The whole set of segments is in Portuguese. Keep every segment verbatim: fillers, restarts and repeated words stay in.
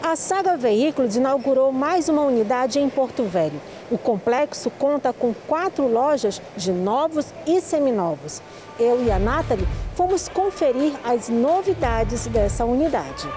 A Saga Veículos inaugurou mais uma unidade em Porto Velho. O complexo conta com quatro lojas de novos e seminovos. Eu e a Nathalie fomos conferir as novidades dessa unidade.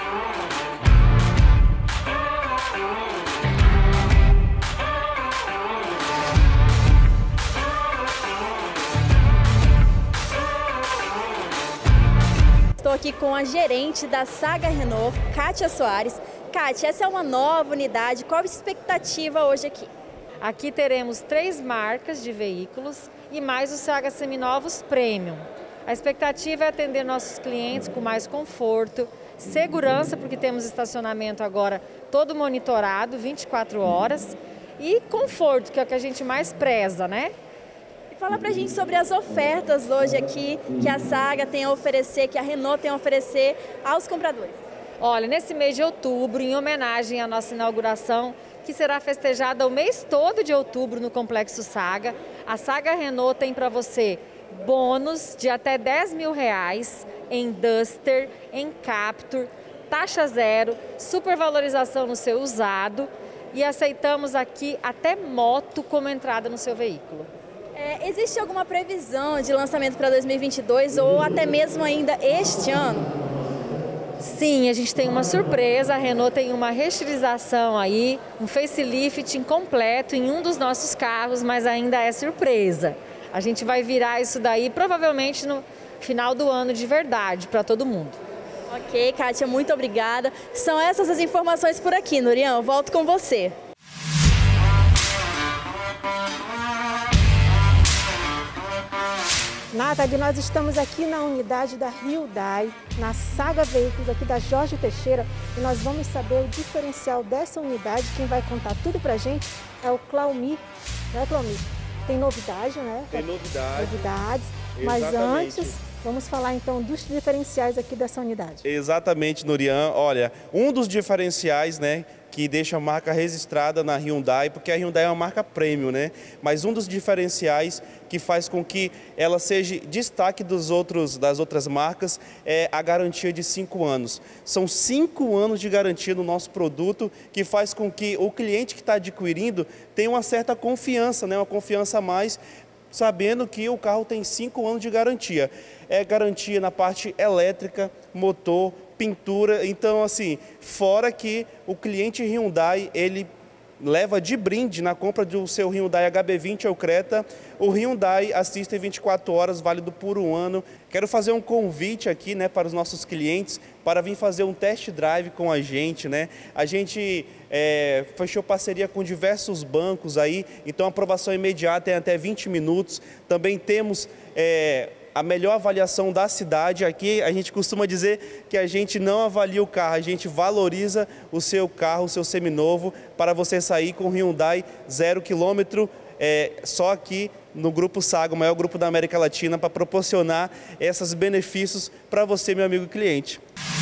Estou aqui com a gerente da Saga Renault, Kátia Soares. Kátia, essa é uma nova unidade, qual a expectativa hoje aqui? Aqui teremos três marcas de veículos e mais os Saga Seminovos Premium. A expectativa é atender nossos clientes com mais conforto, segurança, porque temos estacionamento agora todo monitorado, vinte e quatro horas, e conforto, que é o que a gente mais preza, né? Fala pra gente sobre as ofertas hoje aqui que a Saga tem a oferecer, que a Renault tem a oferecer aos compradores. Olha, nesse mês de outubro, em homenagem à nossa inauguração, que será festejada o mês todo de outubro no Complexo Saga, a Saga Renault tem para você bônus de até dez mil reais em Duster, em Captur, taxa zero, supervalorização no seu usado e aceitamos aqui até moto como entrada no seu veículo. É, existe alguma previsão de lançamento para dois mil e vinte e dois ou até mesmo ainda este ano? Sim, a gente tem uma surpresa, a Renault tem uma restilização aí, um facelift incompleto em um dos nossos carros, mas ainda é surpresa. A gente vai virar isso daí provavelmente no final do ano de verdade para todo mundo. Ok, Kátia, muito obrigada. São essas as informações por aqui, Nurian, volto com você. Nathalie, nós estamos aqui na unidade da Hyundai, na Saga Veículos, aqui da Jorge Teixeira, e nós vamos saber o diferencial dessa unidade. Quem vai contar tudo pra gente é o Claumir, né, Claumir? Tem novidade, né? Tem novidade. Novidades, mas Exatamente. antes, vamos falar então dos diferenciais aqui dessa unidade. Exatamente, Nurian. Olha, um dos diferenciais, né, que deixa a marca registrada na Hyundai, porque a Hyundai é uma marca premium, né? Mas um dos diferenciais que faz com que ela seja destaque dos outros, das outras marcas é a garantia de cinco anos. São cinco anos de garantia no nosso produto, que faz com que o cliente que está adquirindo tenha uma certa confiança, né? Uma confiança a mais, sabendo que o carro tem cinco anos de garantia. É garantia na parte elétrica, motor, pintura, então assim, fora que o cliente Hyundai, ele leva de brinde na compra do seu Hyundai H B vinte ou Creta, o Hyundai Assistem vinte e quatro horas, válido por um ano. Quero fazer um convite aqui, né, para os nossos clientes, para vir fazer um test drive com a gente, né? A gente é, fechou parceria com diversos bancos aí, então a aprovação imediata é até vinte minutos. Também temos é, a melhor avaliação da cidade. Aqui a gente costuma dizer que a gente não avalia o carro, a gente valoriza o seu carro, o seu seminovo, para você sair com Hyundai zero quilômetro, é, só aqui no Grupo Saga, o maior grupo da América Latina, para proporcionar esses benefícios para você, meu amigo cliente.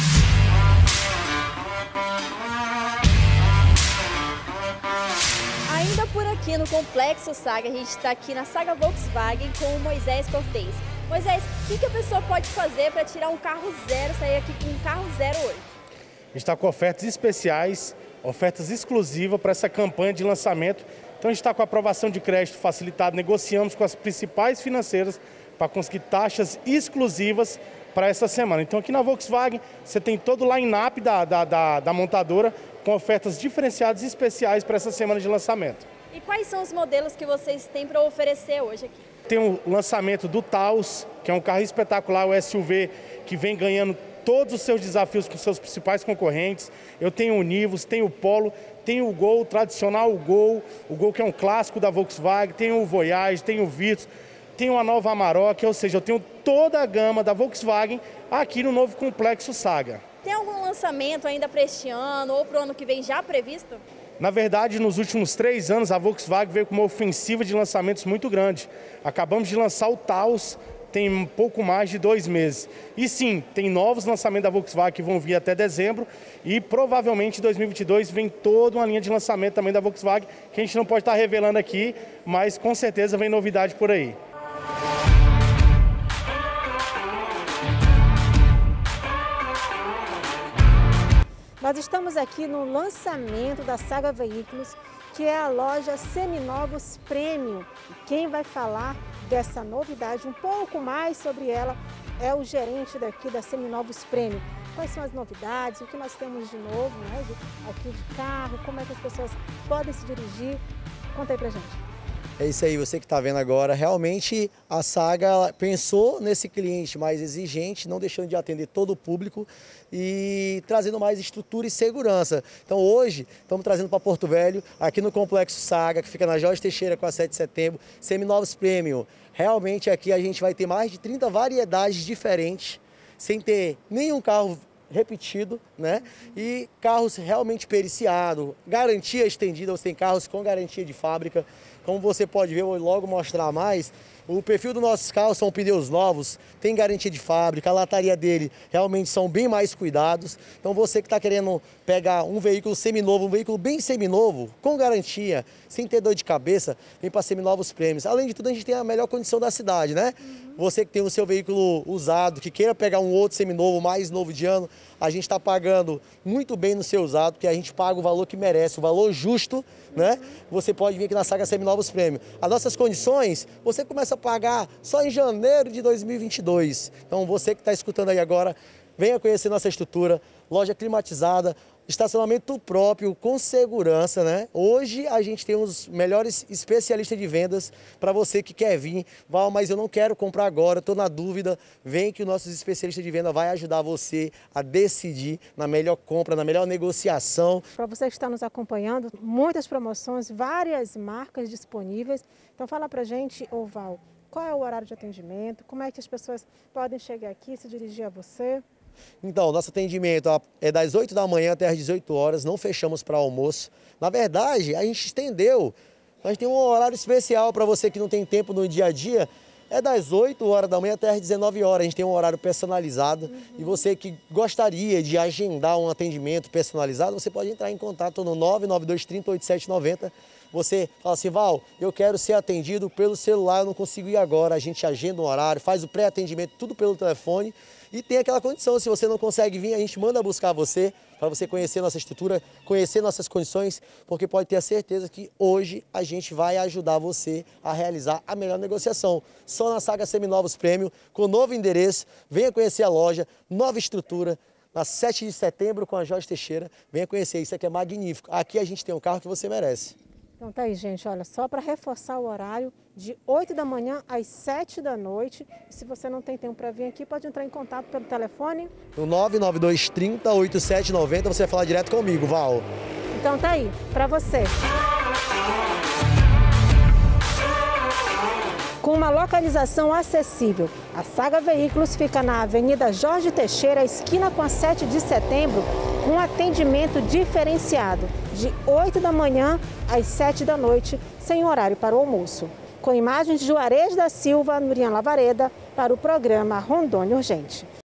Ainda por aqui no Complexo Saga, a gente está aqui na Saga Volkswagen com o Moisés Cortez. Moisés, o que, que a pessoa pode fazer para tirar um carro zero, sair aqui com um carro zero hoje? A gente está com ofertas especiais, ofertas exclusivas para essa campanha de lançamento. Então a gente está com a aprovação de crédito facilitado, negociamos com as principais financeiras para conseguir taxas exclusivas para essa semana. Então aqui na Volkswagen você tem todo o line-up da, da, da, da montadora com ofertas diferenciadas e especiais para essa semana de lançamento. E quais são os modelos que vocês têm para oferecer hoje aqui? Tem o lançamento do Taos, que é um carro espetacular, o S U V, que vem ganhando todos os seus desafios com seus principais concorrentes. Eu tenho o Nivus, tenho o Polo, tenho o Gol, o tradicional o Gol, o Gol que é um clássico da Volkswagen, tenho o Voyage, tenho o Virtus, tenho a nova Amarok, ou seja, eu tenho toda a gama da Volkswagen aqui no novo Complexo Saga. Tem algum lançamento ainda para este ano ou para o ano que vem já previsto? Na verdade, nos últimos três anos, a Volkswagen veio com uma ofensiva de lançamentos muito grande. Acabamos de lançar o Taos, tem um pouco mais de dois meses. E sim, tem novos lançamentos da Volkswagen que vão vir até dezembro e provavelmente em dois mil e vinte e dois vem toda uma linha de lançamento também da Volkswagen que a gente não pode estar revelando aqui, mas com certeza vem novidade por aí. Nós estamos aqui no lançamento da Saga Veículos, que é a loja Seminovos Premium. E quem vai falar dessa novidade, um pouco mais sobre ela, é o gerente daqui da Seminovos Premium. Quais são as novidades, o que nós temos de novo, né, de, aqui de carro, como é que as pessoas podem se dirigir? Conta aí pra gente. É isso aí, você que está vendo agora, realmente a Saga pensou nesse cliente mais exigente, não deixando de atender todo o público e trazendo mais estrutura e segurança. Então hoje estamos trazendo para Porto Velho, aqui no Complexo Saga, que fica na Jorge Teixeira com a sete de setembro, Seminovos Premium. Realmente aqui a gente vai ter mais de trinta variedades diferentes, sem ter nenhum carro repetido, né? E carros realmente periciados, garantia estendida, você tem carros com garantia de fábrica. Como você pode ver, eu vou logo mostrar mais. O perfil dos nossos carros são pneus novos, tem garantia de fábrica, a lataria dele realmente são bem mais cuidados. Então você que está querendo pegar um veículo seminovo, um veículo bem seminovo, com garantia, sem ter dor de cabeça, vem para Seminovos Prêmios. Além de tudo, a gente tem a melhor condição da cidade, né? Uhum. Você que tem o seu veículo usado, que queira pegar um outro seminovo, mais novo de ano, a gente está pagando muito bem no seu usado, porque a gente paga o valor que merece, o valor justo, uhum. né? Você pode vir aqui na Saga Seminovos Premium. As nossas condições, você começa a pagar só em janeiro de dois mil e vinte e dois. Então você que está escutando aí agora, venha conhecer nossa estrutura, loja climatizada, estacionamento próprio, com segurança, né? Hoje a gente tem os melhores especialistas de vendas para você que quer vir. Val, mas eu não quero comprar agora, estou na dúvida. Vem que os nossos especialistas de venda vai ajudar você a decidir na melhor compra, na melhor negociação. Para você que está nos acompanhando, muitas promoções, várias marcas disponíveis. Então fala pra gente, ô Val, qual é o horário de atendimento? Como é que as pessoas podem chegar aqui e se dirigir a você? Então, nosso atendimento é das oito da manhã até as dezoito horas, não fechamos para almoço. Na verdade, a gente estendeu, a gente tem um horário especial para você que não tem tempo no dia a dia, é das oito horas da manhã até as dezenove horas, a gente tem um horário personalizado. Uhum. E você que gostaria de agendar um atendimento personalizado, você pode entrar em contato no nove nove dois três zero oito sete nove zero. Você fala assim, Val, eu quero ser atendido pelo celular, eu não consigo ir agora. A gente agenda um horário, faz o pré-atendimento, tudo pelo telefone. E tem aquela condição, se você não consegue vir, a gente manda buscar você, para você conhecer nossa estrutura, conhecer nossas condições, porque pode ter a certeza que hoje a gente vai ajudar você a realizar a melhor negociação. Só na Saga Seminovos Premium, com novo endereço, venha conhecer a loja, nova estrutura, na sete de setembro com a Jorge Teixeira, venha conhecer, isso aqui é magnífico. Aqui a gente tem um carro que você merece. Então tá aí, gente, olha, só para reforçar o horário, de oito da manhã às sete da noite. E se você não tem tempo para vir aqui, pode entrar em contato pelo telefone. No nove nove dois três zero oito sete nove zero, você vai falar direto comigo, Val. Então tá aí, para você. Com uma localização acessível, a Saga Veículos fica na Avenida Jorge Teixeira, esquina com a sete de setembro, com atendimento diferenciado, de oito da manhã às sete da noite, sem horário para o almoço. Com imagens de Juarez da Silva, Nurian Lavareda, para o programa Rondônia Urgente.